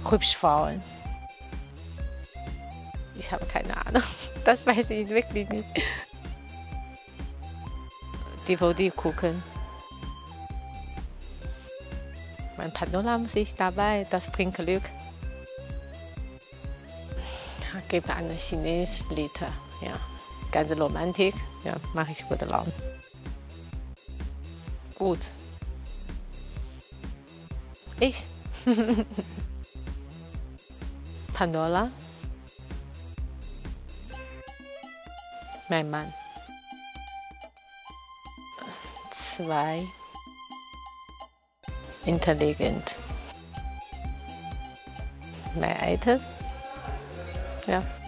hübsche Frauen. Ich habe keine Ahnung. Das weiß ich wirklich nicht. DVD gucken. Mein Panorama ist dabei, das bringt Glück. Gibt eine chinesische Lied, ja, ganz Romantik, ja, mache ich gute Laune. Gut. Ich. Pandora. Mein Mann. 2. Intelligent. Mein Alter. Ja.